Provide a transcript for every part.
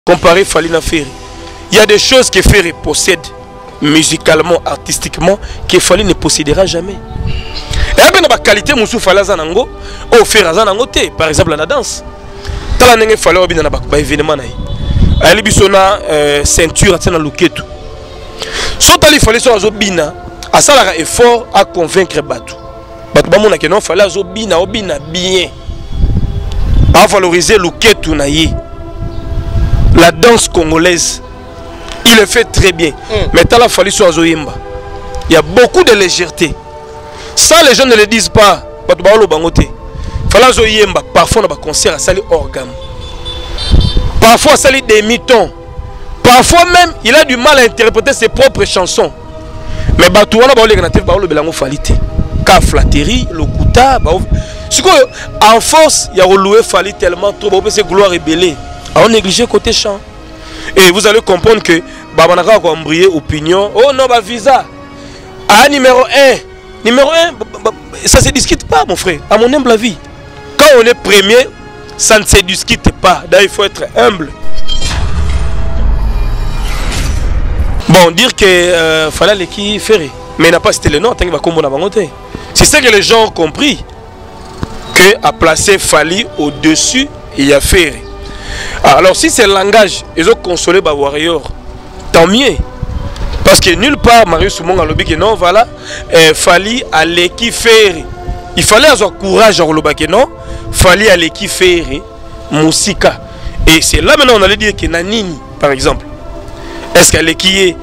Comparer Fally na Ferry. Il y a des choses que Ferry possède musicalement, artistiquement, que Fally ne possédera jamais. Et il y a des qualités qui Fally zanango, au Ferry zanango te, par exemple la danse. Tala nenge Fally obina na ba événement na. Ali bisona ceinture atina luketu. So tali Fally so azobina, asala effort à convaincre batu. Batu ba mona ke non Fally azobina obina bien. À valoriser luketu na ye. La danse congolaise, il le fait très bien. Mais il a fallu sur Azoyemba. Il y a beaucoup de légèreté. Ça, les gens ne le disent pas. Parfois, on a un concert à Sali organe. Parfois, à Sali demi-ton. Parfois même, il a du mal à interpréter ses propres chansons. Mais Batouana, il fallait car flatterie, le kuta. En force, il y a reloué Fally tellement trop. C'est gloire rébellée. On néglige côté chant. Et vous allez comprendre que Babanaka a embrayé opinion. Oh non, bah visa. Ah, numéro 1. Numéro 1, ça ne se discute pas, mon frère. À mon humble avis. Quand on est premier, ça ne se discute pas. D'ailleurs, il faut être humble. Bon, dire que Fally qui Ferry. Mais il n'a pas cité le nom, tant qu'il va combattre à monter. C'est ça que les gens ont compris. Que a placé Fally au-dessus, il y a Ferry. Alors si c'est le langage, ils ont consolé les warriors, tant mieux. Parce que nulle part, Marius Soumong a lobby que non, voilà, Fally aller qui Ferry. Il fallait avoir courage à lobby que non, Fally aller qui Ferry, Moussika. Et c'est là maintenant on allait dire que Nanini, par exemple. Est-ce qu'elle est qui est,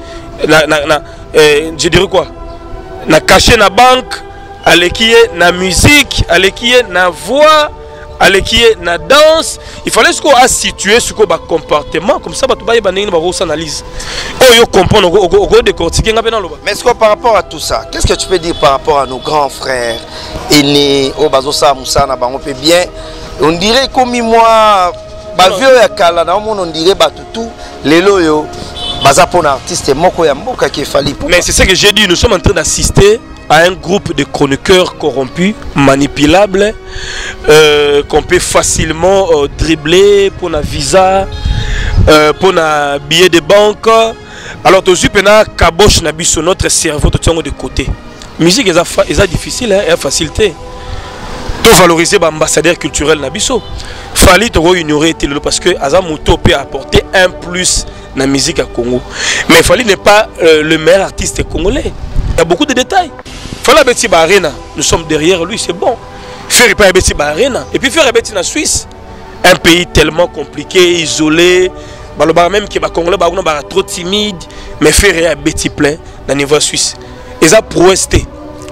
je dirais quoi, na caché na banque, elle est qui est na musique, elle est qui est na voix. Allez qui est na danse, il fallait ce qu'on a situé ce qu'on a comportement comme ça bah tu vas y banner une grosse analyse. Et yo comprendre au décortiquer nga bena loba. Mais est-ce que par rapport à tout ça, qu'est-ce que tu peux dire par rapport à nos grands frères aînés au bazosa musana ba on peut bien on dirait comme moi ba vieux ya kala na on dirait ba tout lelo yo baza pour un artiste moko ya mboka qui Fally. Mais c'est ça que j'ai dit, nous sommes en train d'assister à un groupe de chroniqueurs corrompus, manipulables, qu'on peut facilement dribbler pour un visa, pour un billet de banque. Alors, tu as caboche notre cerveau de côté. Musique est difficile, et facilité. Tu valoriser l'ambassadeur culturel Nabiso. Fally te ignorer parce que Azamuto peut apporter un plus dans la musique à Congo. Mais Fally n'est pas le meilleur artiste congolais. Il y a beaucoup de détails. Fally Betty Barena, nous sommes derrière lui, c'est bon. Ferry pas Betty Barena. Et puis Ferry Betty en Suisse, un pays tellement compliqué, isolé. Même que les Congolais sont trop timides, mais Ferry a Betty plein dans le niveau suisse. Ils ont prouesté.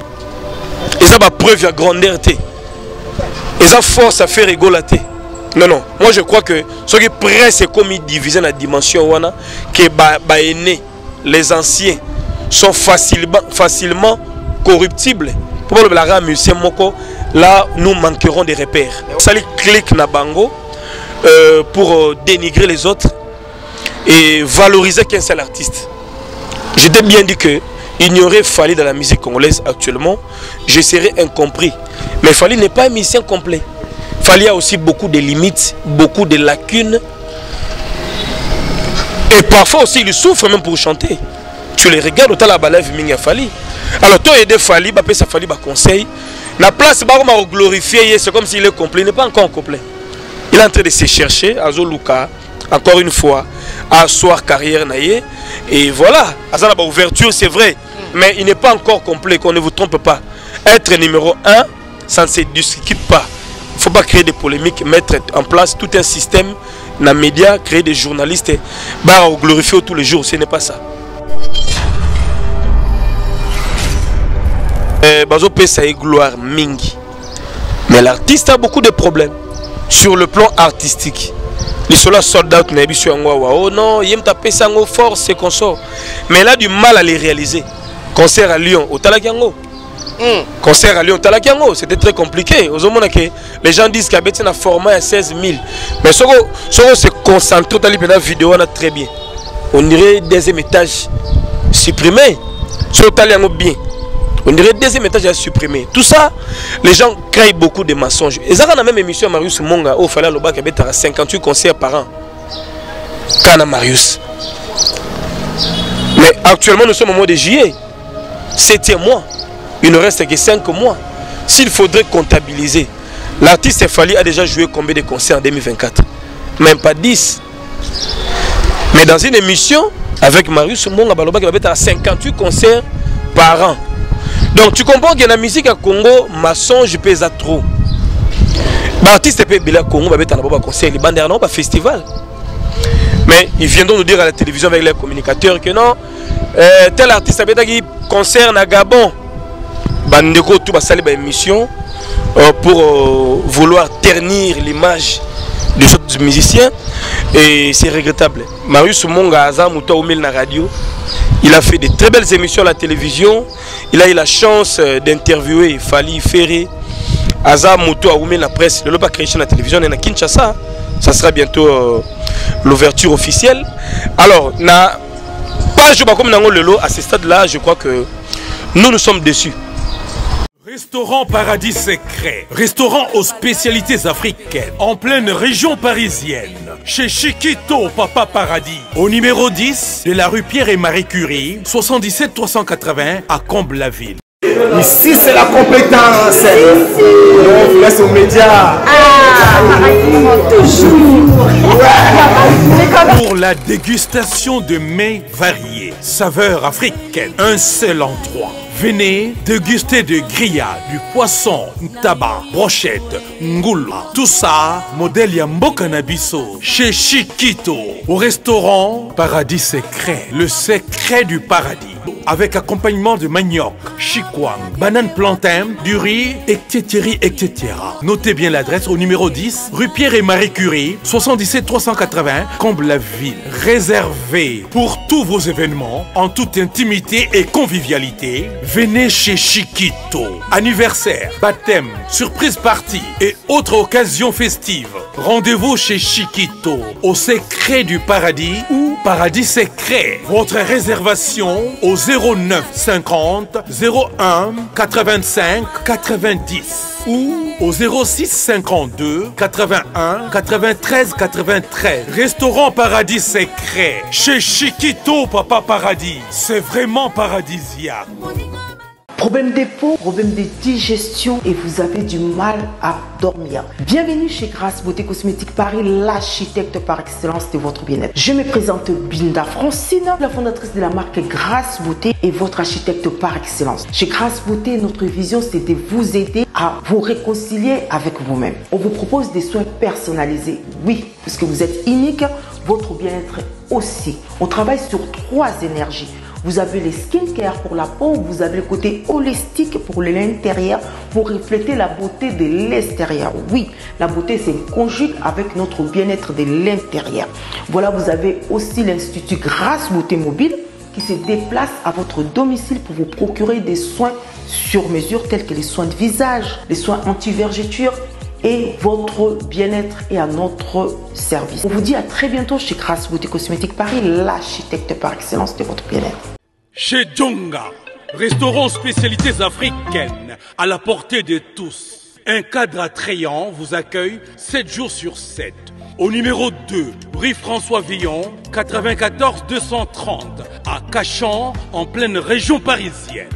Ils ont preuve de grandeur. Ils ont force à faire égalité. Non, non. Moi je crois que ce qui est presque comme divisé dans la dimension que les anciens sont facilement corruptibles. Pour le musicien moko, là nous manquerons des repères. Ça les clique na bango pour dénigrer les autres et valoriser qu'un seul artiste. Je t'ai bien dit que ignorer Fally dans la musique congolaise actuellement, je serais incompris. Mais Fally n'est pas un musicien complet. Fally a aussi beaucoup de limites, beaucoup de lacunes. Et parfois aussi il souffre même pour chanter. Tu les regardes, tu as la balève minga Fally. Alors toi aider Fally, bah ça Fally bah conseil. La place bah on glorifier, c'est comme s'il est complet, il n'est pas encore complet. Il est en train de se chercher à Zoluka, encore une fois, à asseoir carrière naïe. Et voilà, à ça la ouverture c'est vrai, mais il n'est pas encore complet, qu'on ne vous trompe pas. Être numéro 1, ça ne se discute pas. Il ne faut pas créer des polémiques, mettre en place tout un système dans les médias, créer des journalistes, bah glorifier tous les jours, ce n'est pas ça. Bazo pesa et gloire mingi. Mais l'artiste a beaucoup de problèmes sur le plan artistique. Les soldats soldats qui n'ont pas oh non, il a pesa en force, c'est qu'on sort. Mais il a du mal à les réaliser. Concert à Lyon, au Talakiango. Concert à Lyon, au Talakiango, c'était très compliqué. Les gens disent qu'il y a un format à 16 000. Mais si on se concentre dans la vidéo, on a très bien. On dirait deuxième étage supprimé. Sur Talakiango bien. On dirait deuxième étage à supprimer. Tout ça, les gens créent beaucoup de mensonges. Et ça, dans la même émission, Marius Monga, il fallait qu'il y ait 58 concerts par an. Kana Marius. Mais actuellement, nous sommes au mois de juillet. 7e mois. Il ne reste que 5 mois. S'il faudrait comptabiliser, l'artiste Fally a déjà joué combien de concerts en 2024? Même pas 10. Mais dans une émission, avec Marius Monga Baloba, il va à 58 concerts par an. Donc tu comprends que la musique à Congo, mensonge pèse trop. L'artiste peut bien Congo, va être un concert, les bandes un festival. Mais ils viendront nous dire à la télévision avec les communicateurs que non, tel artiste a un concert à Gabon. Bandeko tout va salir une émission pour vouloir ternir l'image des autres musiciens. Et c'est regrettable. Marius Monga Azam ou Taoumel na radio, il a fait de très belles émissions à la télévision. Il a eu la chance d'interviewer Fally Ferré. Azam Moutou Aoumel la presse, le pas créé sur la télévision et na Kinshasa. Ça sera bientôt l'ouverture officielle. Alors, na page comme Nango Lelo, à ce stade-là, je crois que nous sommes déçus. Restaurant Paradis Secret, restaurant aux spécialités africaines, en pleine région parisienne, chez Chiquito Papa Paradis, au numéro 10 de la rue Pierre et Marie Curie, 77 380 à Comble-la-Ville. Ici c'est la compétence. On vous laisse aux médias. Toujours. Pour la dégustation de mets variés, saveurs africaines, un seul endroit. Venez déguster de grillades, du poisson, tabac, brochette, ngoula. Tout ça, modèle Yamboka Nabiso, chez Chiquito, au restaurant Paradis Secret, le secret du paradis. Avec accompagnement de manioc, chikwang, banane plantain, du riz, etc. Notez bien l'adresse au numéro 10, rue Pierre et Marie Curie, 77 380, Comble-la-Ville. Réservé pour tous vos événements, en toute intimité et convivialité. Venez chez Chiquito. Anniversaire, baptême, surprise party et autres occasions festives. Rendez-vous chez Chiquito, au secret du paradis ou Paradis Secret. Votre réservation au 09 50 01 85 90 ou au 06 52 81 93 93. Restaurant Paradis Secret chez Chiquito Papa Paradis. C'est vraiment paradisiaque. Problème de peau, problème de digestion et vous avez du mal à dormir. Bienvenue chez Grâce Beauté Cosmétique Paris, l'architecte par excellence de votre bien-être. Je me présente Binda Francine, la fondatrice de la marque Grâce Beauté et votre architecte par excellence. Chez Grâce Beauté, notre vision c'est de vous aider à vous réconcilier avec vous-même. On vous propose des soins personnalisés, oui, parce que vous êtes unique, votre bien-être aussi. On travaille sur 3 énergies. Vous avez les skincare pour la peau, vous avez le côté holistique pour l'intérieur, pour refléter la beauté de l'extérieur. Oui, la beauté c'est conjugue avec notre bien-être de l'intérieur. Voilà, vous avez aussi l'Institut Grâce Beauté Mobile qui se déplace à votre domicile pour vous procurer des soins sur mesure tels que les soins de visage, les soins anti-vergeture et votre bien-être est à notre service. On vous dit à très bientôt chez Grâce Beauté Cosmétique Paris, l'architecte par excellence de votre bien-être. Chez Djonga, restaurant spécialités africaines à la portée de tous. Un cadre attrayant vous accueille 7 jours sur 7. Au numéro 2, rue François Villon, 94 230 à Cachan, en pleine région parisienne.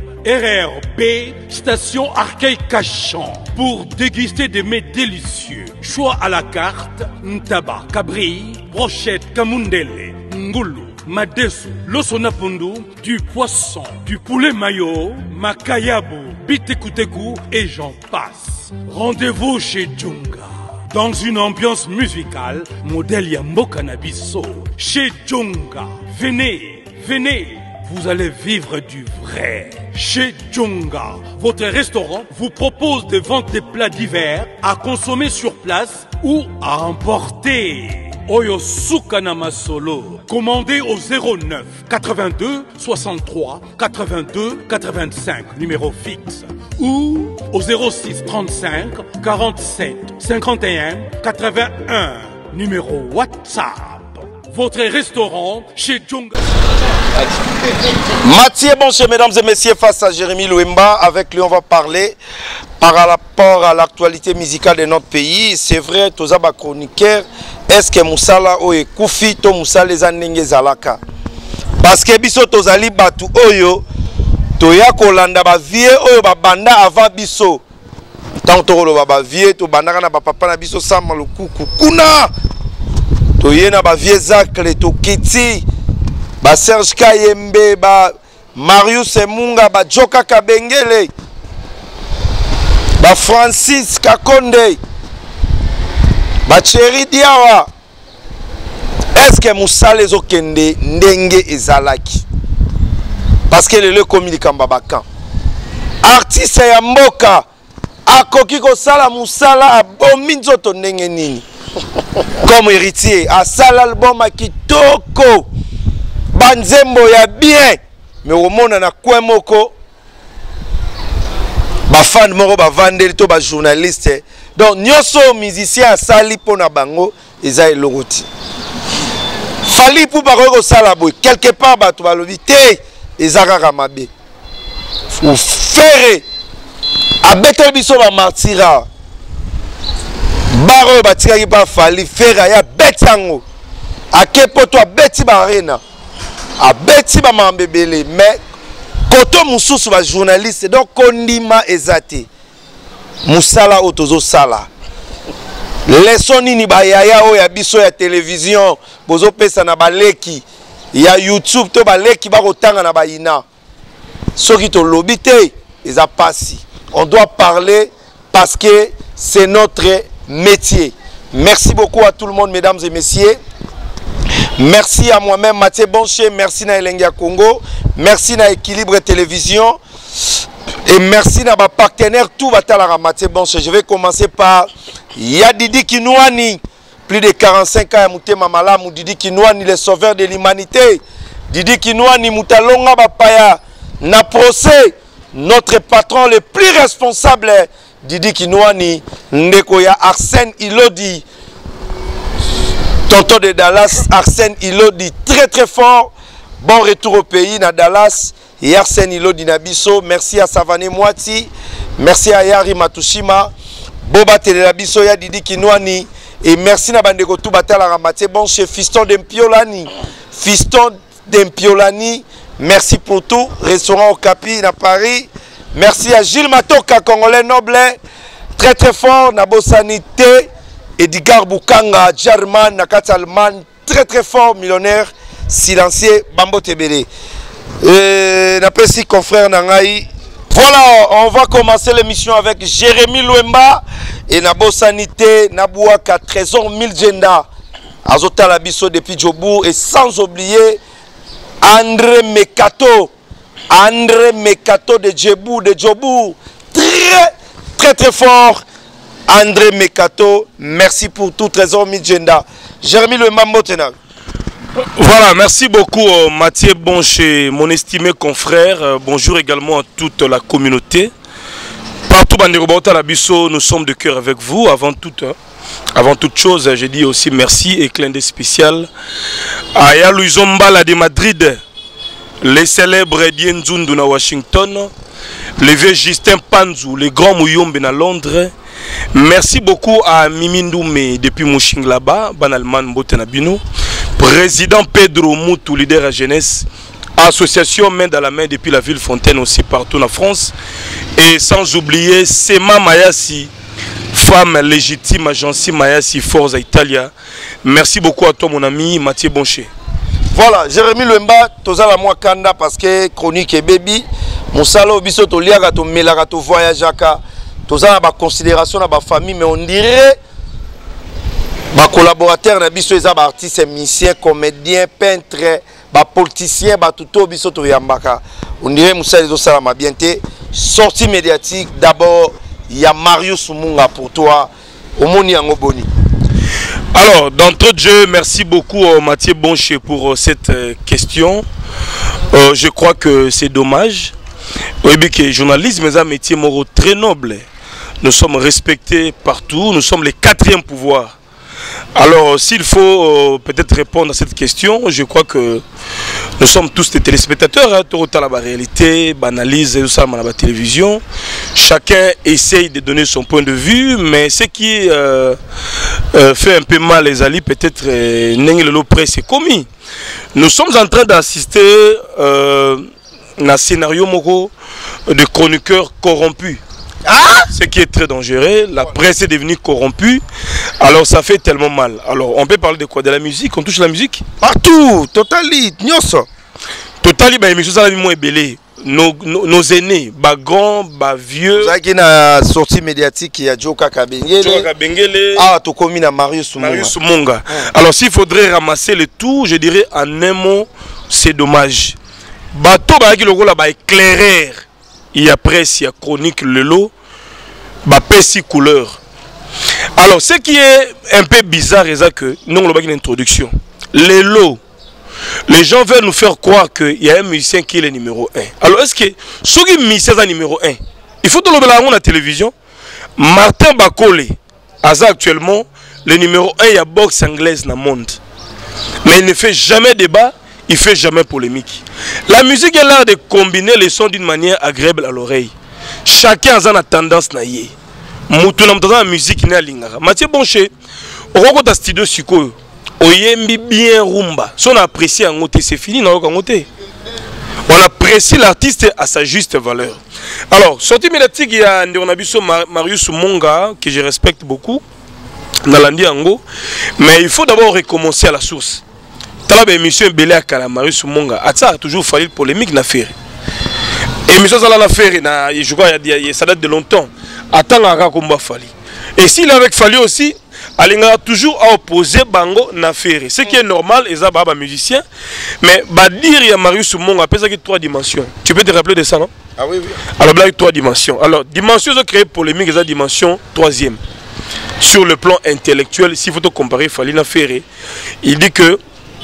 RRB, station Arcueil-Cachan, pour déguster des mets délicieux. Choix à la carte, ntaba, cabri, brochette, kamundele, ngoulou, madesu, losonapundu, du poisson, du poulet mayo, makayabu, bitekuteku et j'en passe. Rendez-vous chez Djonga. Dans une ambiance musicale, modèle Yamboka Nabiso. Chez Djonga. Venez, venez. Vous allez vivre du vrai. Chez Djonga, votre restaurant vous propose de vendre des plats divers à consommer sur place ou à emporter. Oyo Sukana Masolo. Commandez au 09 82 63 82 85, numéro fixe. Ou au 06 35 47 51 81, numéro WhatsApp. votre restaurant chez Djonga. Mathieu Boncher, mesdames et messieurs, face à Jérémy Louemba. Avec lui, on va parler par rapport à l'actualité musicale de notre pays. C'est vrai, tous les chroniqueurs, est-ce que Moussala Oye Koufi, to Moussala Zanenge Zalaka? Parce que biso tozali batu oyo, toya kolanda ba vie oyo ba banda avant biso. Tant tolo ba vie, to bandaka na ba papa na biso sama lukuku kuna. Toyena ba vie Zakle, to Kiti. Ba Serge Kayembe, ba Marius Munga, ba Joka Kabengele, ba Francis Kakonde, ba Thierry Diawa. Est-ce que Moussala ezokende ndenge ezalaki? Parce que le communique en babakan. Artiste ya mboka akoki kosala Moussala abomi nzoto ndenge nini? Comme héritier, asala album kitoko. Banzembo ya bien, mais au monde na coin moko ba fan moko ba vandeli to ba journaliste. Donc nyoso musicien asali pona bango eza elongoti. Fali pour ba ko sala boy quelque part ba to ba lobi te ezaka kamabe. Ou faire abetel biso ba martira. Baro ba tika ki ba fali faire ya betango. Akepo to beti ba arena. A beti ba mambebele mais koto mususu ba journaliste donc kondima ezate Moussala otozo sala leçon nini ba yaya o ya biso ya télévision bozo pesa na baleki ya YouTube to baleki ba kotanga na bayina soki to lobité eza pasi on doit parler parce que c'est notre métier. Merci beaucoup à tout le monde mesdames et messieurs. Merci à moi-même, Mathieu Boncher. Merci à Elengia Congo. Merci à Équilibre Télévision. Et merci à ma partenaire, tout va à Mathieu Boncher. Je vais commencer par Yadidi Kinouani. Plus de 45 ans à Moutema Malam. Didi Kinouani, le sauveur de l'humanité. Didi Kinouani, Moutalonga Bapaya. Na procès, notre patron le plus responsable. Didi Kinouani, Ndekoya Arsène Ilodi. Tonton de Dallas, Arsène Ilodi, très très fort. Bon retour au pays, na Dallas. Et Arsène Ilodi Nabiso. Merci à Savané Moati. Merci à Yari Matushima. Boba Telelabiso, ya Didi Kinouani. Et merci à Bandeko Toubatala Ramate. Bon, chez Fiston Dempiolani. Fiston Dempiolani. Merci pour tout. Restaurant au Capi, à Paris. Merci à Gilles Matoka, Congolais noble. Très très fort. Nabo Sanité. Edgar Boukanga, German, Nakata Allemagne, très très fort, millionnaire, silencieux, Bambo Tebele. N'apprécie confrère Nangaï. Voilà, on va commencer l'émission avec Jérémy Louemba et Nabo Sanité, Nabouaka, Trésor 1000 Genda, Azota Labiso depuis Djobourg et sans oublier André Mekato de Djobourg, très très fort. André Mekato, merci pour tout Trésor Midjenda. Jérémy Louemba Motena. Voilà, merci beaucoup Mathieu Boncher, mon estimé confrère. Bonjour également à toute la communauté. Partout Banderobota Labisso, nous sommes de cœur avec vous. Avant toute chose, je dis aussi merci et clin d'œil spécial à Yalouison Mbala de Madrid, les célèbres Dien Zundu na Washington, le vieux Justin Panzou, le grand Mouyombe na Londres. Merci beaucoup à Mimindoume depuis Mouching là-bas, Banalman Botenabino, président Pedro Moutou, leader à jeunesse, association main dans la main depuis la ville Fontaine aussi partout en France, et sans oublier Sema Mayasi, femme légitime, agence Mayasi Forza Italia. Merci beaucoup à toi mon ami Mathieu Boncher. Voilà, Jérémy Louemba, toza la moi kanda parce que chronique et baby, Moussala Obiso to liaga to melaga to voyageaka. Tous a ba considération na ba famille mais on dirait ba collaborateur na biso eza ba artiste musicien comédien peintre ba politicien ba tuto biso to yambaka on dirait Moussa zo sala ma bien té sortie médiatique d'abord il y a Marius Munga pour toi au moni yango boni. Alors d'entrée de jeu, merci beaucoup Mathieu Boncher pour cette question. Je crois que c'est dommage. Oui, bien que le journalisme est un métier très noble. Nous sommes respectés partout, nous sommes les 4e pouvoirs. Alors, s'il faut peut-être répondre à cette question, je crois que nous sommes tous des téléspectateurs, hein, tout la réalité, analyse et tout ça dans la télévision. Chacun essaye de donner son point de vue, mais ce qui fait un peu mal les alliés, peut-être le près c'est commis. Nous sommes en train d'assister à un scénario de chroniqueurs corrompus. Ah, ce qui est très dangereux, la presse est devenue corrompue, alors ça fait tellement mal. Alors on peut parler de quoi? De la musique, on touche la musique partout, totally, nyonso. Totally, bah émission ça la moins belé. Nos aînés, bah grands, bah vieux. Ça qui est sortie médiatique, il y a Joka Kabengele. Joka Kabengele. Ah, tu commis à Marius Munga. Marius Munga. Alors s'il faudrait ramasser le tout, je dirais en un mot, c'est dommage. Bateau bah qui le rôle là éclairer. Il y a presse, il y a chronique, le lot, bah pessi couleur. Alors, ce qui est un peu bizarre, c'est que nous avons une introduction. Les lots, les gens veulent nous faire croire qu'il y a un musicien qui est le numéro 1. Alors, est-ce que ceux qui musicien est numéro 1, il faut que nous la télévision. Martin Bakole, actuellement, le numéro 1, il y a boxe anglaise dans le monde. Mais il ne fait jamais débat. Il ne fait jamais polémique. La musique est l'art de combiner les sons d'une manière agréable à l'oreille. Chacun a une tendance à y aller. La musique n'est pas lingara. Mathieu Bonché, au revoir de studio Siko, oyembi bien rumba. Si on apprécie un côté, c'est fini, on apprécie l'artiste à sa juste valeur. Alors, sortie médiatique, il y a Marius Munga, que je respecte beaucoup, dans l'Andiango, mais il faut d'abord recommencer à la source. La émission Belé à Marius Munga ça a toujours fallu polémique na faire. Émission ça la faire je crois ça date de longtemps. Attends à combat Fali. Et s'il avec Fali aussi, Alinga toujours à opposer Bango na faire. Ce qui est normal et ça baba musicien, mais bah dire il y a Marius Munga peut ça 3 dimensions. Tu peux te rappeler de ça non? Ah oui oui. Alors là 3 dimensions. Alors dimension ça crée polémique et ça dimension 3e. Sur le plan intellectuel, s'il faut te comparer Fali na faire, il dit que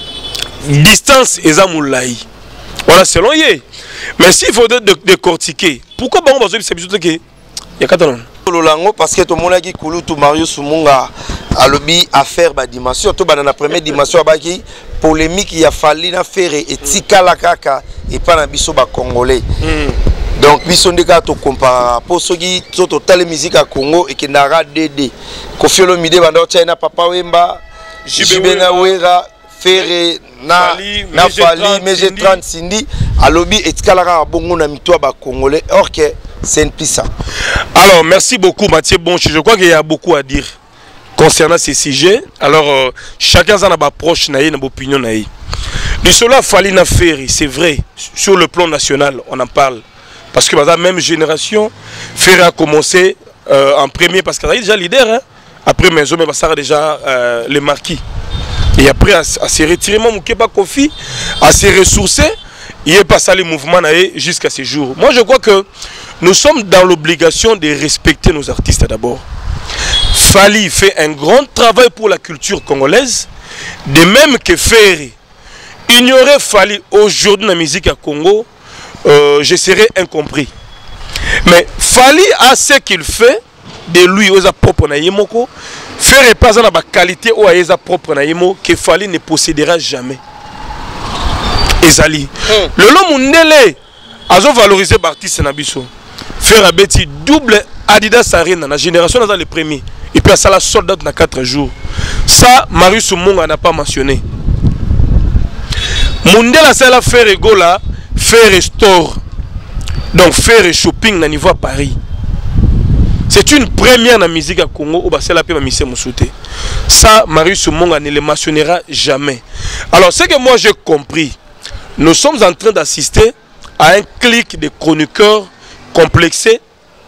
distance et Zamoulaï. Voilà, selon lui. Mais s'il faut décortiquer, pourquoi on va dire que il y a 4 ans? Parce que tout le monde a dit que Marius Munga a lobby à faire la dimension. Tout dans la première dimension, il polémique, il a fallu faire et tika la kaka et pas dans biso congolais. Donc, biso ndeka to compare pour ceux qui sont total musique à Congo et qui n'ara DD. Kofi Olomide banda China Papa Wemba, Jibena Wera. Ferré na Fali Meje 30 Sindi à lobby et Tkalara bongo na mitwa ba congolais or que c'est une pissa. Alors merci beaucoup Mathieu Bonche, je crois qu'il y a beaucoup à dire concernant ces sujets. Alors chacun en a approche na une opinion na. De cela Fali na Ferré, c'est vrai sur le plan national, on en parle parce que dans la même génération Ferré a commencé en premier parce qu'il est déjà leader hein? Après Maison mais ça déjà le marquis. Et après, à se retirer, Kofi, à se ressourcer, il est passé les mouvements jusqu'à ce jour. Moi, je crois que nous sommes dans l'obligation de respecter nos artistes d'abord. Fali fait un grand travail pour la culture congolaise, de même que Ferré. Ignorer Fali aujourd'hui dans la musique à Congo, je serais incompris. Mais Fali a ce qu'il fait de lui aux propres naïmoko. Faire pas dans la qualité ou à sa propre naïmo que Fali ne possédera jamais. Ezali. Le long mundele a valorisé l'artiste Nabiso. Faire un petit double Adidas Arena dans la génération dans les premiers. Et puis ça la soldat dans 4 jours. Ça, Marius Munga n'a pas mentionné. Mundela ça la faire égola, faire store. Donc faire shopping à niveau à Paris. C'est une première dans la musique à Congo où c'est la paix Missé Moussouté. Ça, Marius Munga ne le mentionnera jamais. Alors, ce que moi j'ai compris, nous sommes en train d'assister à un clic de chroniqueurs complexés,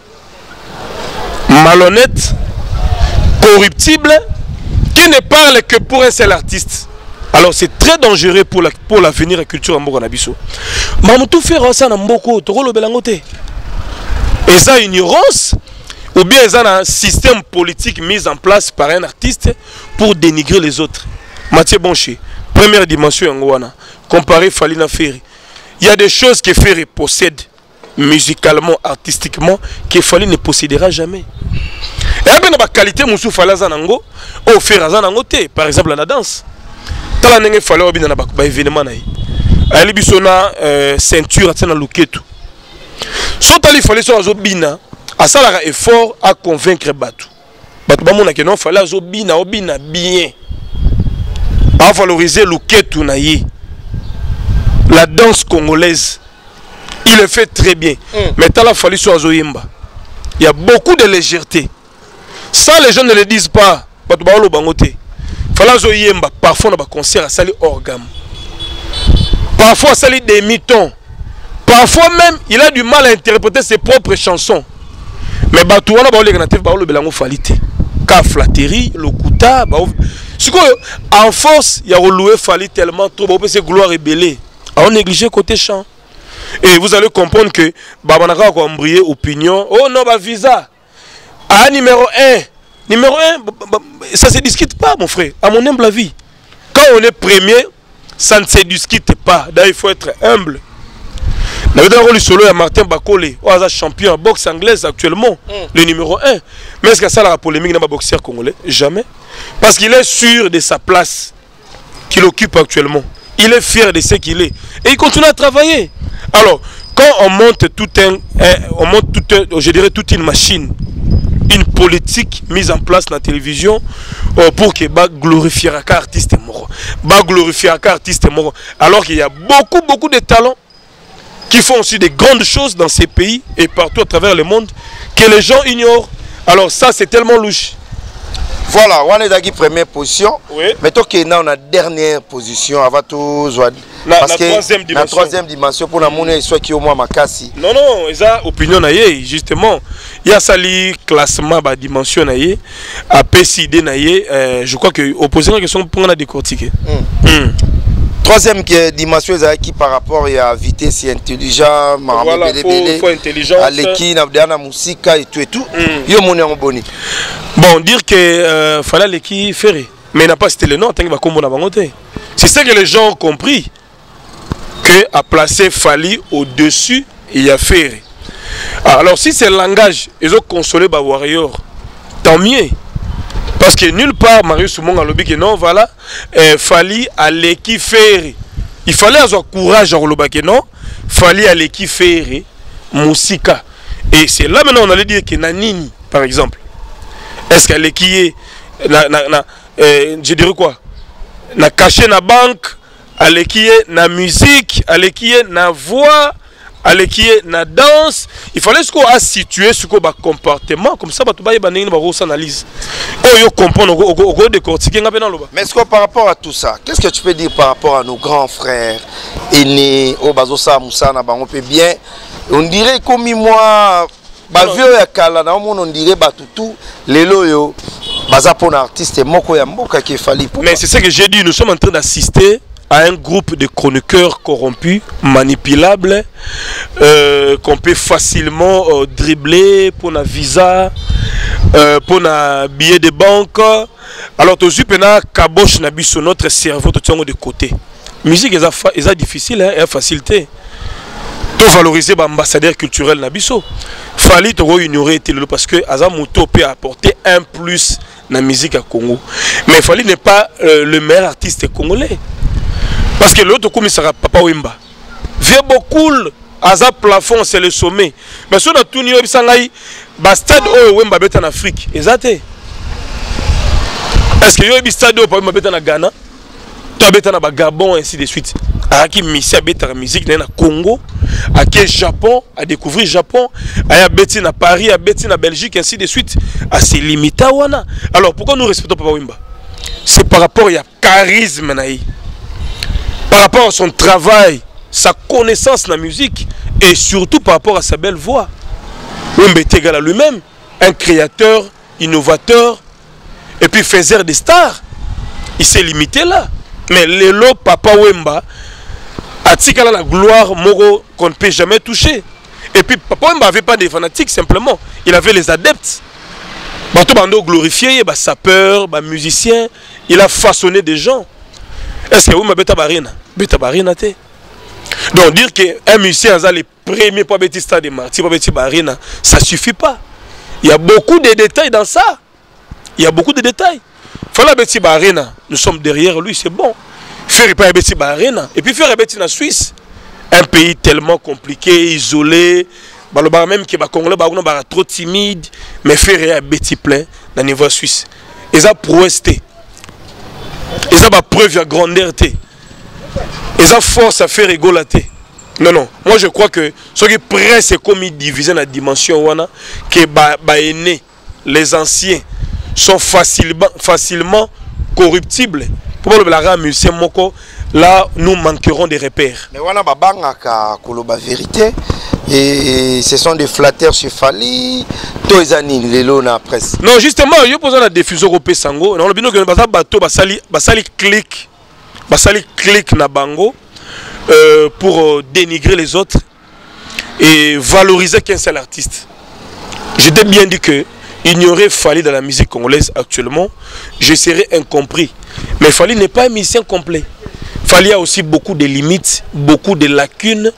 malhonnêtes, corruptibles, qui ne parlent que pour un seul artiste. Alors, c'est très dangereux pour l'avenir de la culture en Mbogo-Nabiso. Mamoutou fait ça dans Mboko, Toro Belangote. Et ça, ignorance. Ou bien il y a un système politique mis en place par un artiste pour dénigrer les autres. Mathieu Bonché, première dimension Angoana, comparé Falina Ferry. Il y a des choses que Ferry possède musicalement, artistiquement, que Fali ne possédera jamais. y a une qualité musu fala zanango au faire zanango te par exemple la danse tala nenge fala obina na ba événement na yi ali bisona ceinture atina luketu so tali fallait so azobina asala effort à convaincre batu ba mona que non fallait azobina obina bien à valoriser luketu na yi la danse congolaise il le fait très bien mais tala fallait so azoyemba il y a beaucoup de légèreté. Ça, les gens ne le disent pas. Parfois, on a un concert à salir organe. Parfois, à salir des mitons. Parfois même, il a du mal à interpréter ses propres chansons. Mais on a un falité. Car flatterie, le kuta, en force, il y a loué fali tellement trop. C'est gloire et belé. On néglige côté chant. Et vous allez comprendre que Babanaka a embrayé opinion. Oh non, bah visa. Ah, numéro 1. Numéro 1, ça ne se discute pas, mon frère. À mon humble avis. Quand on est premier, ça ne se discute pas. D'ailleurs, il faut être humble. Nous avons le solo à Martin Bakole, champion en boxe anglaise actuellement, le numéro 1. Mais est-ce que ça la polémique dans le boxeur congolais? Jamais. Parce qu'il est sûr de sa place qu'il occupe actuellement. Il est fier de ce qu'il est. Et il continue à travailler. Alors, quand on monte je dirais toute une machine, une politique mise en place dans la télévision pour que glorifier un artiste mort, glorifier un artiste mort, alors qu'il y a beaucoup de talents qui font aussi des grandes choses dans ces pays et partout à travers le monde que les gens ignorent. Alors ça c'est tellement louche. Voilà, on est dans la première position. Oui. Mais toi qui est dans la dernière position, avant tout, la troisième dimension. La troisième dimension pour la monnaie, soit qui au moins makasi. Non, ils ont opinion naïe justement. Il y a sali classement ba dimension naïe, à PCD naïe. Je crois que opposé la question pour la décortiquer. Troisième dimension qui par rapport à vitesse intelligent, voilà, faut intelligence, à l'équipe, à musique et tout. Yo monnaie en boni. Bon, dire que fallait l'équipe ferré, mais il n'a pas cité le nom, tant qu'il va combo na bangoté. C'est ça que les gens ont compris, que à placer Fali au-dessus, il y a ferré. Alors si c'est le langage, ils ont consolé ba warrior, tant mieux. Parce que nulle part, Marius Soumong a lobby que non, voilà, Fali à l'équipe ferré. Il fallait avoir courage à lobby que non, Fali à l'équipe ferré, Moussika. Et c'est là maintenant on allait dire que Nanini, par exemple. Est-ce qu'elle est qui est je dirais quoi? Na caché na banque, elle est qui est na musique, elle est qui est na voix, elle est qui est na danse. Il fallait ce qu'on a situé ce qu'on a comportement comme ça tu vas y banner une analyse. Oh yo comprendre au décortiquer nga dans le bas. Mais est-ce que par rapport à tout ça, qu'est-ce que tu peux dire par rapport à nos grands frères aînés au bazosa Moussana on peut bien on dirait comme moi vieux ya kala na on dirait batutu lelo yo baza pour un artiste moko ya mboka qui fallait. Mais c'est ce que j'ai dit, nous sommes en train d'assister à un groupe de chroniqueurs corrompus, manipulables, qu'on peut facilement dribbler pour un visa, pour un billet de banque. Alors, tout de suite, caboche sur notre cerveau de côté. Musique est difficile, hein, et facilité. Tout valoriser l'ambassadeur culturel Nabiso. Fallait ignorer parce que Azamuto peut apporter un plus dans la musique à Congo. Mais Fallait n'est pas le meilleur artiste congolais. Parce que l'autre coup, sera Papa Wemba. Vieux beaucoup, Aza plafond, c'est le sommet. Mais si on a tout niveau, stade Wemba est en Afrique. Exact. Est-ce que le stade Wemba est en Ghana? Tu as en Gabon, ainsi de suite. Qui missi à la musique dans le Congo, à quel Japon, à découvrir Japon, à Betty à Paris, à Betty à Belgique, ainsi de suite. À ses limites. Alors pourquoi nous respectons Papa Wemba? C'est par rapport à charisme. Par rapport à son travail, sa connaissance de la musique et surtout par rapport à sa belle voix. Wemba est égal à lui-même, un créateur, innovateur et puis faiseur des stars. Il s'est limité là. Mais Lelo Papa Wemba a tiré la gloire Moro qu'on ne peut jamais toucher. Et puis Papa Wemba n'avait pas des fanatiques simplement. Il avait les adeptes. Bato Bando glorifié, sapeur, musicien. Il a façonné des gens. Est-ce que Wemba Beta Barina? Beta Barina te. Donc dire qu'un musicien a les premiers pour Beti Stade de Marty, pour Beti Barina, ça ne suffit pas. Il y a beaucoup de détails dans ça. Il y a beaucoup de détails. Fala Beti Arena, nous sommes derrière lui, c'est bon. Faire pas Beti Arena. Et puis faire Beti en Suisse. Un pays tellement compliqué, isolé. Même que les Congolais sont trop timides. Mais faire un Beti plein dans le niveau suisse. Et ça prouesse. Et ça va preuve de grandeur. Et ça force à faire égalité. Non, non. Moi, je crois que ce qui est presque comme divisé dans la dimension que les anciens sont facilement corruptibles. Pour le là, nous manquerons des repères. Mais voilà, la vérité. Et ce sont des flatteurs chez Fali. La presse. Non, justement, il y a besoin de diffusion au Pessango. On a besoin de bateau, basali clic na bango. Pour dénigrer les autres et valoriser qu'un seul artiste. Je t'ai bien dit que ignorer Fali dans la musique congolaise actuellement, je serais incompris. Mais Fali n'est pas un musicien complet. Fali a aussi beaucoup de limites, beaucoup de lacunes.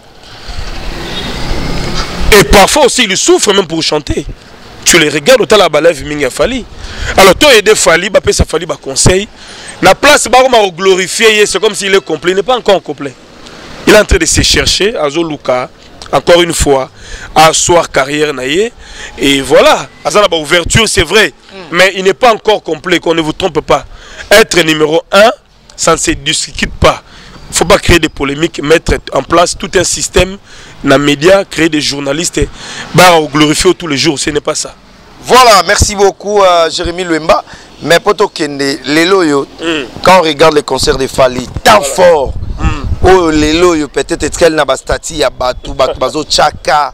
Et parfois aussi il souffre même pour chanter. Tu les regardes, autant la balève mingi Fali. Alors toi aider Fali, bah ça Fali bah conseil. La place bah on glorifier, c'est comme s'il est complet, il n'est pas encore complet. Il est en train de se chercher à Zoluka, encore une fois, à asseoir carrière naïe. Et voilà, à ça la ouverture, c'est vrai, mais il n'est pas encore complet, qu'on ne vous trompe pas. Être numéro 1, ça ne se discute pas. Il ne faut pas créer des polémiques, mettre en place tout un système dans les médias, créer des journalistes, glorifier tous les jours, ce n'est pas ça. Voilà, merci beaucoup Jérémy Luemba. Mais pour Kende, quand on regarde les concerts de Fali, tant fort. Oh lelo peut-être qu'elle n'a pas stati ya batu bazo chaka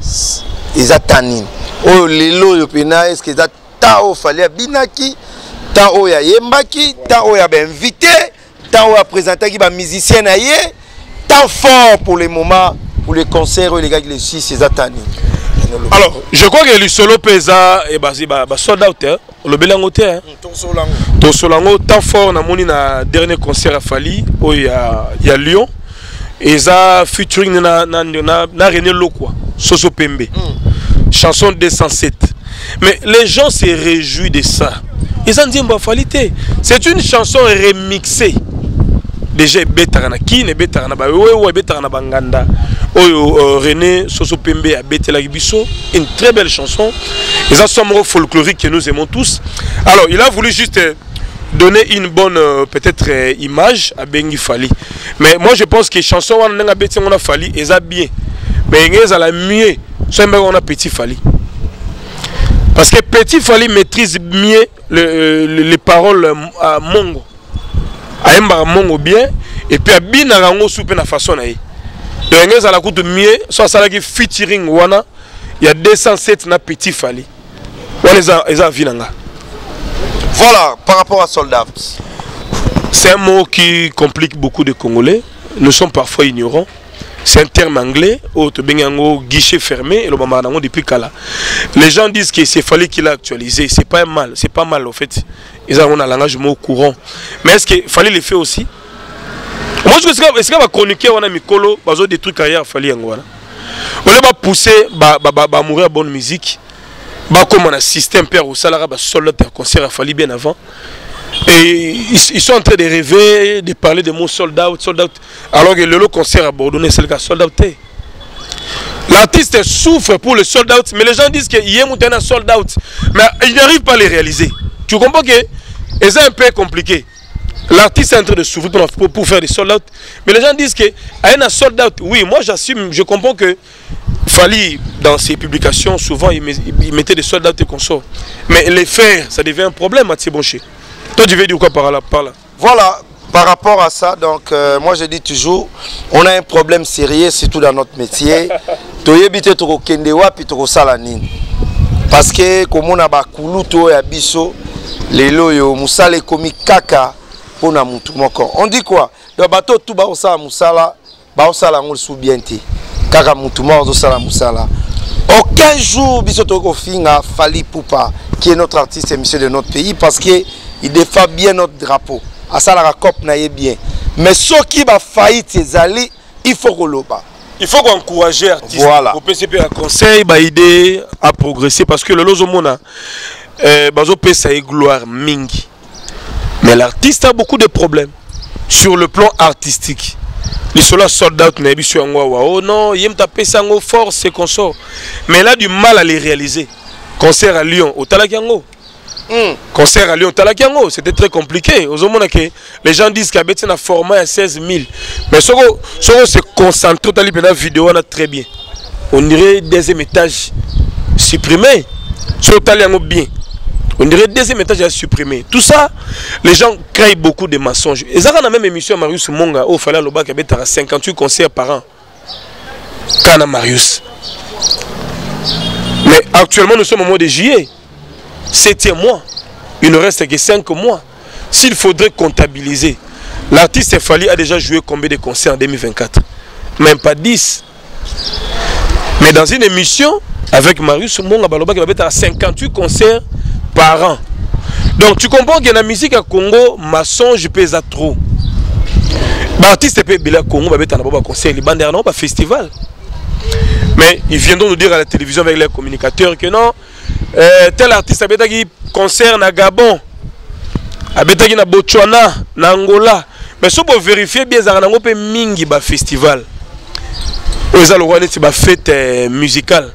ezatani oh lelo pena est-ce que ça tao fallait binaki tao ya yembaki tao ya invité tao ya présenter qui ba musicien na yé tant fort pour les moments pour les concerts les gars qui les suivent ezatani. Alors je crois que le solo pesa et basi ba sold out le belango te to solango tant fort na moni na dernier concert à Fali où il y a Lyon et ça featuring na René Lokwa Soso Pembe chanson 207 mais les gens se réjouissent de ça ils ont dit bah Fali te c'est une chanson remixée déjà betarana qui ne betarana ba ouais betarana banganda René Soso Pembe a bêté la Gibiso, une très belle chanson. Et ça sombre folklorique que nous aimons tous. Alors il a voulu juste donner une bonne peut-être image à Bengi Fali. Mais moi je pense que les chansons on a bêté on a Fali et ça bien. Mais ils a la mieux. Soit on a Petit Fali. Parce que Petit Fali maîtrise mieux les paroles à Mongo. À Mongo bien et puis à Binarango soupe na façon na. Donc, ça coûte mieux, soit ça qui featuring wana, il y a 207 na Petit Fali. Voilà, par rapport à Sold Out. C'est un mot qui complique beaucoup de Congolais. Nous sommes parfois ignorants. C'est un terme anglais, guichet fermé, et le moment depuis Kala. Les gens disent que c'est Fali qui l'a actualisé. C'est pas mal, c'est pas mal en fait. Ils ont un langage mot courant. Mais est-ce que Fali le fait aussi? Moi je pense que est-ce qu'on va chroniquer on a Mikolo bazo des trucs ailleurs Fali ngwana. On va pousser ba mourir bonne musique. Ba comme on a système père au salaire ba solo concert à Fali bien avant. Et ils sont en train de rêver de parler de mots sold out. Alors que le concert à Bordeaux c'est le cas sold out. L'artiste souffre pour le sold out mais les gens disent qu'il y a un sold out mais ils n'arrivent pas à les réaliser. Tu comprends que c'est un peu compliqué. L'artiste est en train de souffrir pour faire des sold out. Mais les gens disent qu'il y a un sold out. Oui, moi j'assume, je comprends que Fali, dans ses publications, souvent il mettait des sold out et consorts. Mais les faire, ça devient un problème à Thibonché. Toi tu veux dire quoi par là? Voilà, par rapport à ça, donc moi je dis toujours, on a un problème sérieux, surtout dans notre métier. Parce que comme on a bakuluto et abisso, les loyo, musale komi kaka. On dit quoi? Le bateau tout bas au sala musala, bas au sala on sous bien ti. Kaka mutuma au sala musala. Aucun jour bisotoko finga Fali Poupa qui est notre artiste et monsieur de notre pays parce que il défend bien notre drapeau. À ça la cop na bien. Mais ceux qui va faillite zali, il faut que l'oba. Il faut encourager l'artiste. Voilà. Au PCP, à conseil, idée à progresser parce que le Lozomona, ça gloire mingi. Mais l'artiste a beaucoup de problèmes sur le plan artistique. Les soldats sold out, oh non, il t'a fait ça en force, c'est qu'on sort. Mais il a du mal à les réaliser. Concert à Lyon, au Talakiango. Concert à Lyon, au Talakiango, c'était très compliqué. Les gens disent qu'il y a un format à 16 000. Mais si on se concentre dans la vidéo, on a très bien. On dirait deuxième étage supprimé. Sur Talakiango, bien. On dirait deuxième étage à supprimer. Tout ça, les gens créent beaucoup de mensonges. Et ça, dans la même émission, Marius Monga, il fallait à 58 concerts par an. Quand Marius. Mais actuellement, nous sommes au mois de juillet. 7e mois. Il ne reste que 5 mois. S'il faudrait comptabiliser, l'artiste Fally a déjà joué combien de concerts en 2024? Même pas 10. Mais dans une émission, avec Marius Monga, il y a 58 concerts par an. Donc tu comprends que la musique à Congo, mensonge pèse trop. L'artiste peut bien Congo, il y a un concert, il y a un festival. Mais ils viendront nous dire à la télévision avec les communicateurs que non, tel artiste a un concert na Gabon, a na Botswana, na Angola. Mais si vous vérifiez bien, il y a un mingi festival. Il y a une fête musicale.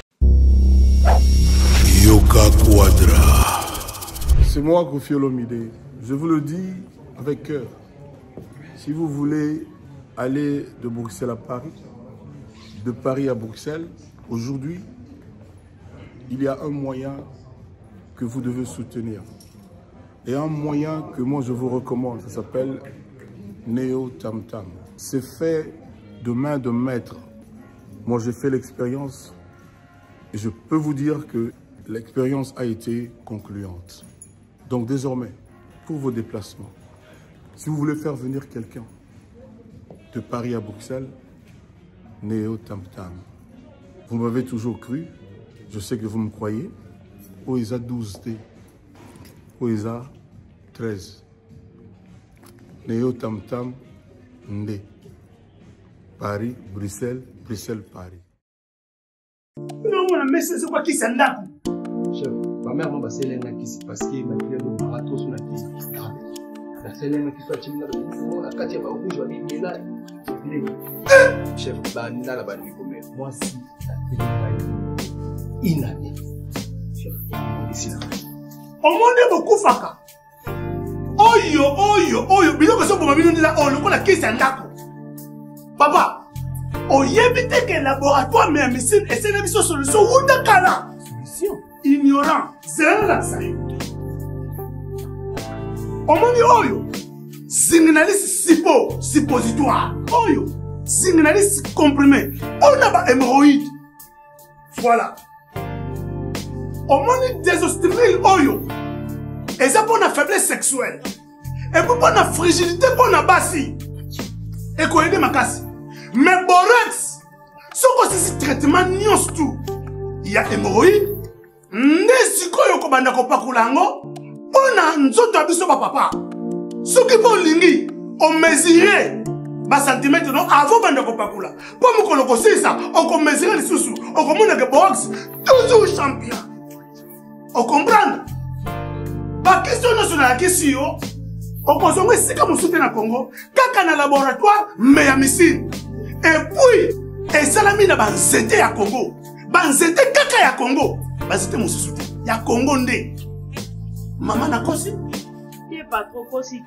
Yoka Quadra. C'est moi, Kofi Olomide. Je vous le dis avec cœur. Si vous voulez aller de Bruxelles à Paris, de Paris à Bruxelles, aujourd'hui, il y a un moyen que vous devez soutenir. Et un moyen que moi je vous recommande, ça s'appelle Neo Tam Tam. C'est fait de main de maître. Moi j'ai fait l'expérience et je peux vous dire que l'expérience a été concluante. Donc désormais, pour vos déplacements, si vous voulez faire venir quelqu'un de Paris à Bruxelles, Neo Tam Tam. Vous m'avez toujours cru, je sais que vous me croyez. OESA 12D, OESA 13. Neo Tam Tam, Ndé. Paris, Bruxelles, Bruxelles, Paris. Non, mais c'est quoi qui s'en a? Chef, ma mère m'a passé l'un qui s'est passé, ma mère m'a barato sur la tête. La seule qui soit timide, la quatrième fois où je vais aller là. Chef, banana la banane comme moi si la télé inane. Chef, ici là. Au monde beaucoup faka. Oyo, biloko so pour mabino ndila on lokola kisi andako. Papa, oyebite que laboratoire mais médecine et c'est une solution ou dakala. Solution ignorant, c'est la sayo. Au monde oyo, signaliste suppositoire. Oyo, signaliste comprimé. On a pas hémorroïde. Voilà. Au monde désostimile oyo. Et ça pour la faiblesse sexuelle. Et pour la fragilité pour la bassi. Et qu'on aide ma casse. Mais borax, ce que c'est traitement nions tout. Il y a hémorroïde. Nesiko yoko banda ko pakulango. On a nzoto abiso papa. Ce qui pour lingi, on mesurait bas centimètre non avant banda ko pakula. Pour me koloko ça, on mesurait les sous. On commande que borax toujours champion. On comprend? La question nationale, la question, on consomme ici comme on soutient au Congo, kaka na laboratoire, mais à missile. Et puis, et ça la mine banzete à Congo. Banzete kaka ya Congo. Banzete mon soutien. Ya Congo ndé. Maman n'a consi? Il n'est pas trop consi.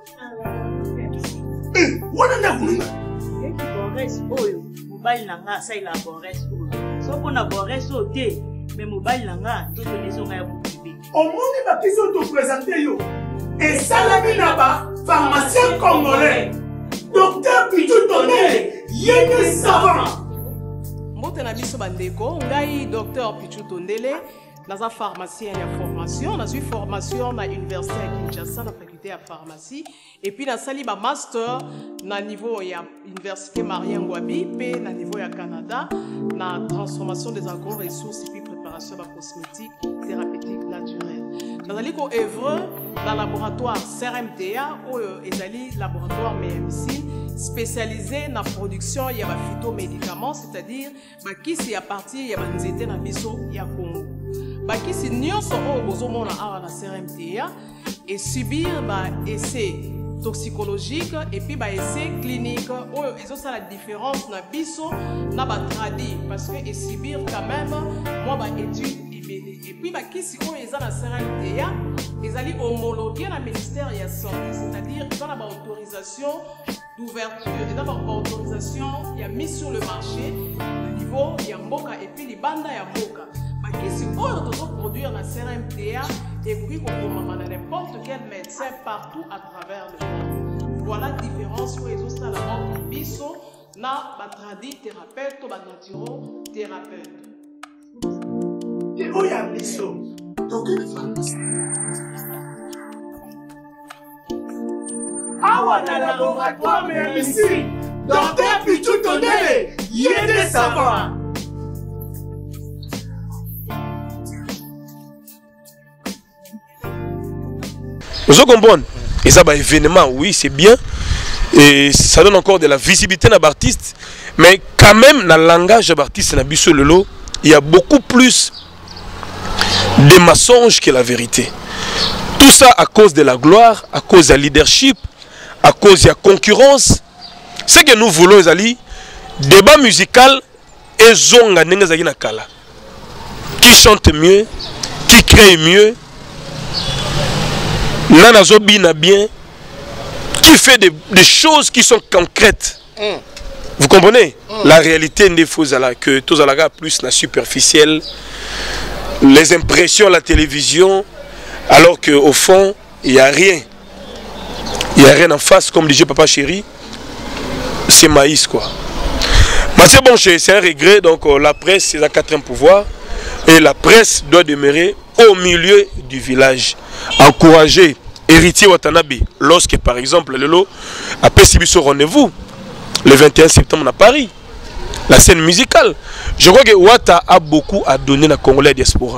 Eh, wana na kununga. Et qui borès oyo, mobile nanga ça il a borès oyo. So qu'on a borès au thé, mais mobile nanga tout les gens ya boukibi. Au monde va question te présenter yo. Et ça la mine là-bas, pharmacien congolais. Docteur Pichou Tondele, yéné savant. Mbotena biso bandeko, ngai docteur Pichou Tondele, naza pharmacien ya formation, naza formation na université à Kinshasa na faculté ya pharmacie et puis na sali ba master na niveau ya université Marien Ngouabi pe na niveau ya Canada na transformation des agro-ressources et puis préparation de cosmétiques thérapeutiques naturelles. Dans ko œuvre dans laboratoire CRMTA ou ezali laboratoire MMC spécialisé dans la production il y a des phytomédicaments, c'est-à-dire bakisi ya partie ya banzete na biso ya Congo. Bakisi nyonso o bozomona awa na CRMTA et subir ba essai toxicologique et puis ba essai clinique oh ils ça la différence na biso na ba tradi parce que et subir quand même moi ba étude et puis ba kisi oh ils na CRMTA ils allaient homologuer la ministère de la santé, c'est-à-dire ils ont la autorisation d'ouverture, ils ont la autorisation il y a mis sur le marché le niveau il y a mboka et puis les bandes il y a mboka ba kisi oh ils doivent produire la CRMTA et puis qu'on n'importe quel médecin partout à travers le monde. Voilà la différence où ils ont ça là entre biso na ba tradi thérapeute ou ba naturo thérapeute. Et où y a biso? Donc une pharmacie. Awa na laboratoire mais ici, docteur Pichou Tondele, y a des savants. Vous comprenez? Et ça, bah, événement, oui, c'est bien. Et ça donne encore de la visibilité à l'artiste. Mais quand même, dans le langage de l'artiste, il y a beaucoup plus de mensonges que la vérité. Tout ça à cause de la gloire, à cause de la leadership, à cause de la concurrence. Ce que nous voulons, c'est débat musical et zonga nenga kala. Qui chante mieux, qui crée mieux, Nana Zobina bien, qui fait des choses qui sont concrètes. Vous comprenez? La réalité n'est fausse que tous à plus la superficielle, les impressions à la télévision, alors qu'au fond, il n'y a rien. Il n'y a rien en face, comme disait Papa Chéri, c'est maïs quoi. Mais c'est bon, c'est un regret, donc la presse c'est la quatrième pouvoir, et la presse doit demeurer au milieu du village. Encourager Héritier Watanabe, lorsque par exemple le lot a perçu son rendez-vous le 21 septembre à Paris, la scène musicale. Je crois que Wata a beaucoup à donner à la Congolais diaspora.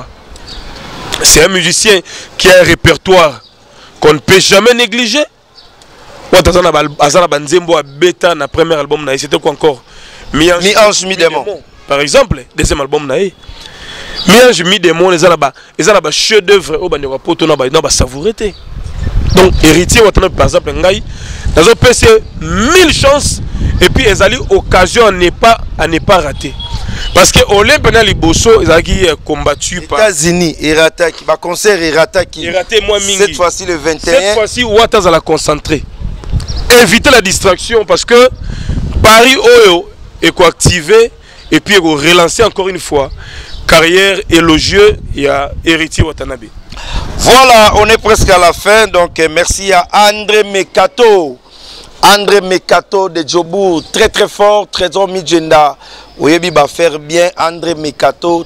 C'est un musicien qui a un répertoire qu'on ne peut jamais négliger. Wata a Banzembo a bêta na premier album, c'était quoi encore? Mi-ange, mi-démon. Par exemple, deuxième album naïe. Mi-ange, mi-démon, les alaba chef d'œuvre au bandera poto na ba savourer. Donc Héritier Watanabe par exemple ngai dans un PC 1000 chances et puis ils allaient occasion à ne pas rater. Parce que Olympe na liboso ils allaient combattu par États-Unis, Irataki, ba concert Irataki. Iraté moi mingi. Cette fois-ci le 21. Cette fois-ci Wata za la concentrer. Éviter la distraction parce que Paris Oyo est activé et puis relancer encore une fois carrière élogieuse il y a Héritier Watanabe. Voilà, on est presque à la fin, donc merci à André Mekato. André Mekato de Djobour, très très fort, Trésor Midjenda. Oyebi va faire bien, André Mekato,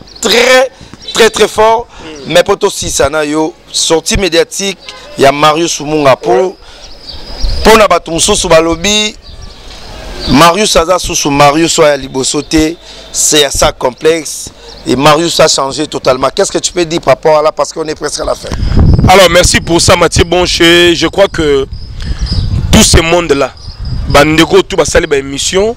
très fort. Mais pour aussi, ça n'a yo sortie médiatique, il y a Marius Soumunga pour na batumso sous balobi. Marius Aza sous Marius soit à Libosoté, c'est ça complexe. Et Marius a changé totalement. Qu'est-ce que tu peux dire par rapport à là, parce qu'on est presque à la fin? Alors merci pour ça Mathieu Bonché. Je crois que tout ce monde-là, Bandeko tout va saluer émission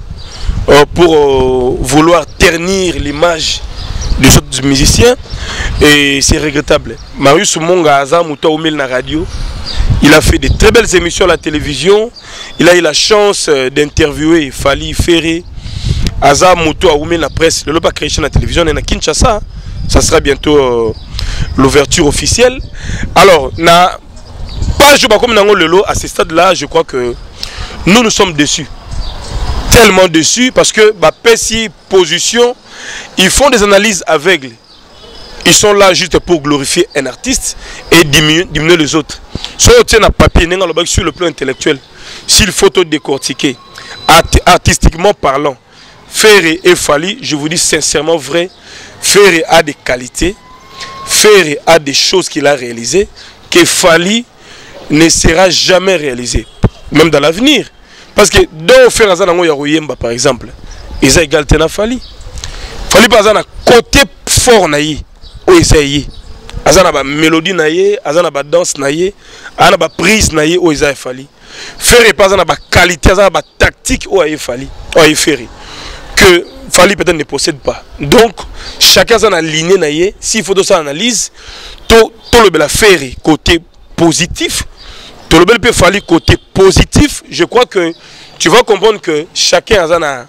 pour vouloir ternir l'image des autres musiciens et c'est regrettable. Marius Monga Aza Mouta Oumel na radio, il a fait de très belles émissions à la télévision. Il a eu la chance d'interviewer Fali Ferré. Aza Mouto a oumé la presse, le loba création à la télévision et à Kinshasa. Ça sera bientôt l'ouverture officielle. Alors, na page comme Lelo à ce stade-là, je crois que nous sommes déçus. Tellement déçus parce que Pessi position, ils font des analyses aveugles. Ils sont là juste pour glorifier un artiste et diminuer les autres. Si on tient un papier sur le plan intellectuel, s'il faut tout décortiquer, artistiquement parlant, Ferré et Fali, je vous dis sincèrement vrai, Ferré a des qualités, Ferré a des choses qu'il a réalisées, que Fali ne sera jamais réalisé, même dans l'avenir. Parce que dans Ferré Yarouyemba par exemple, ils ont égalité à Fali. Fali par exemple, côté fort naïe, où ils ont azana ba mélodie naïe, azana ba danse naïe, azana ba prise naïe, où ils ont Fali. Ferry pas dans la qualité, dans la tactique où il fallait, Ferry que Fally peut-être ne possède pas. Donc chacun s'en aligné naïe. S'il faut de ça analyse, tout le bel Ferry côté positif, tout le bel peut Fally côté positif. Je crois que tu vas comprendre que chacun a un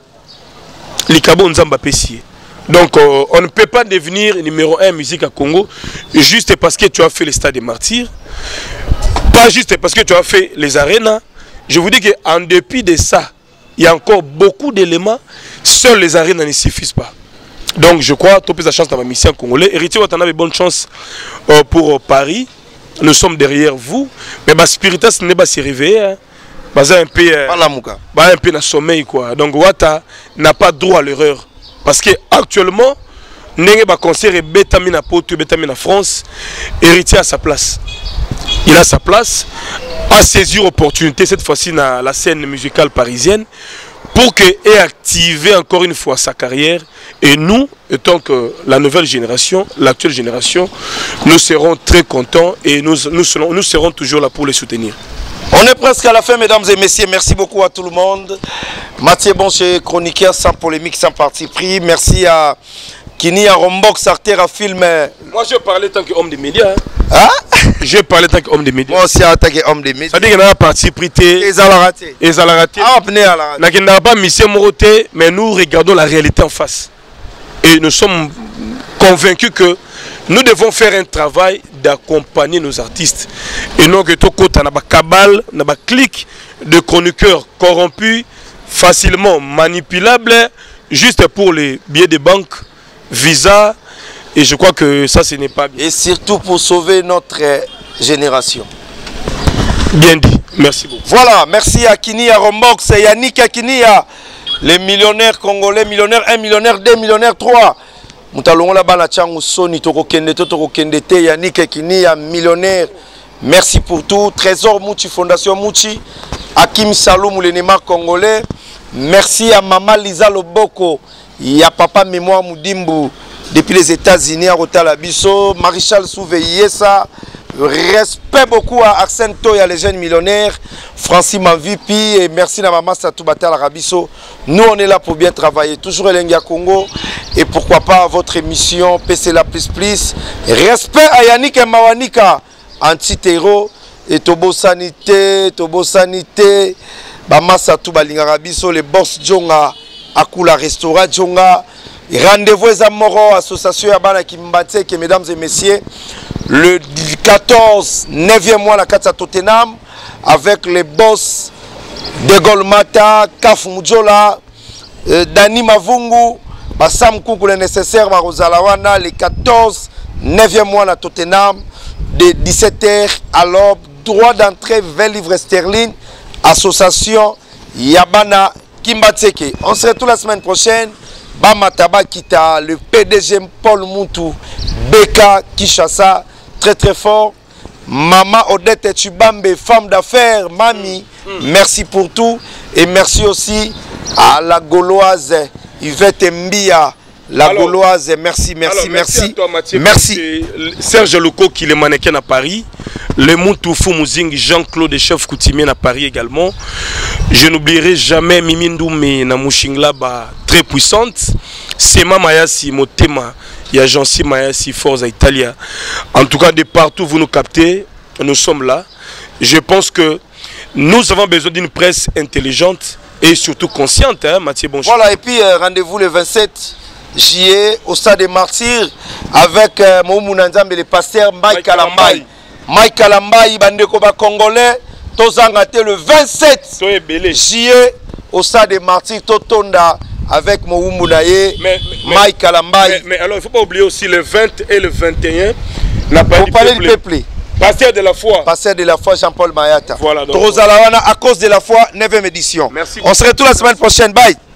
likabo nzamba pessier. Donc on ne peut pas devenir numéro 1 musique à Congo juste parce que tu as fait les stades des martyrs, pas juste parce que tu as fait les arénas. Je vous dis qu'en dépit de ça, il y a encore beaucoup d'éléments. Seuls les arénas ne suffisent pas. Donc je crois que tu as la chance dans ma mission congolais. Héritier, tu as bonne chance pour Paris. Nous sommes derrière vous. Mais ma spiritas n'est pas se réveiller. Hein. Un peu dans le sommeil. Quoi. Donc Wata n'a pas droit à l'erreur. Parce qu'actuellement, Nenga concert et Bétamine à Porto, Bétamine à France, Héritier à sa place. Il a sa place à saisir opportunité cette fois-ci dans la scène musicale parisienne pour qu'ait activer encore une fois sa carrière. Et nous, étant que la nouvelle génération, l'actuelle génération, nous serons très contents et nous serons toujours là pour les soutenir. On est presque à la fin, mesdames et messieurs. Merci beaucoup à tout le monde. Mathieu Boncher, chroniqueur sans polémique, sans parti pris. Merci à Kini, à Rombox, Artère, à film. Moi, je parlais tant qu'homme des médias. Hein? Je parlais tant qu'homme des médias. Moi aussi, en tant qu'homme des médias. C'est-à-dire qu'il y a un parti pris. Et ça l'a raté. Et ça l'a raté. Ah, on à la raté. Il n'y a pas mission Moroté, mais nous regardons la réalité en face. Et nous sommes convaincus que nous devons faire un travail d'accompagner nos artistes. Et non que tout côté, on a cabale, on a clic de chroniqueurs corrompus, facilement manipulables, juste pour les billets de banque, visa. Et je crois que ça, ce n'est pas bien. Et surtout pour sauver notre génération. Bien dit. Merci beaucoup. Voilà, merci à Kini, à Rombox, et Yannick Akini, à les millionnaires congolais, millionnaire 1, millionnaire 2, millionnaire 3. Moutalongola bana changu soni toko kende te Yannick Akini, à millionnaire. Merci pour tout. Trésor Mouchi, Fondation Mouchi, Hakim Saloum, le Neymar congolais. Merci à Maman Lisa Loboko, il y a Papa Mémoire Moudimbu depuis les États-Unis à Rotalabiso, Maréchal Souveyesa. Respect beaucoup à Arsène Toya, les jeunes millionnaires, Francis Manvipi, et merci à Maman Satoubata Rabiso. Nous, on est là pour bien travailler. Toujours Elenga Congo, et pourquoi pas votre émission PCLA++. Respect à Yannick Mawanika, anti-terreau, et Tobo Sanité, Maman Satoubalinga Rabiso, les boss Djonga, Akula Restaurant Djonga. Rendez-vous à Moro, association Yabana Kimbatsek, mesdames et messieurs, le 14, 9e mois, la 4 à Tottenham, avec les boss de Golmata, Kaf Mudjola, Dani Mavungu, Bassam Koukou, le nécessaire, Marozalawana, les 14, 9e mois à Tottenham, de 17h à l'aube, droit d'entrée 20 livres sterling, association Yabana Kimbatsek. On se retrouve la semaine prochaine. Bamataba Kita, le PDG Paul Moutou, Beka Kishasa, très très fort. Maman Odette Chubambe, femme d'affaires, mamie, merci pour tout. Et merci aussi à la Gauloise Yvette Mbia, la Gauloise, merci. Merci à toi, Mathieu, merci. Serge Loco qui est mannequin à Paris. Le Moutoufou Mouzing, Jean-Claude chef coutumier à Paris également. Je n'oublierai jamais Mimi Ndoumé na Mouchingla très puissante. Sema Mayasi Motema, il y a Jean-Si Mayasi Forza Italia. En tout cas, de partout vous nous captez, nous sommes là. Je pense que nous avons besoin d'une presse intelligente et surtout consciente, hein, Mathieu Bonjour. Voilà, et puis rendez-vous le 27 juillet au Stade des Martyrs avec Moumou Nzambe, le pasteur Mike Kalambai. Mike Kalambai, bandeko ba congolais, tozangate le 27 juillet au Stade des Martyrs, Totonda avec Moumou Naye, Mike Kalambai. Mais alors il ne faut pas oublier aussi le 20 et le 21. Pour parler du peuple. Pasteur de la foi. Pasteur de la foi, Jean-Paul Mayata. Voilà. Donc, à cause de la foi, 9e édition. Merci. On se retrouve la semaine prochaine. Bye.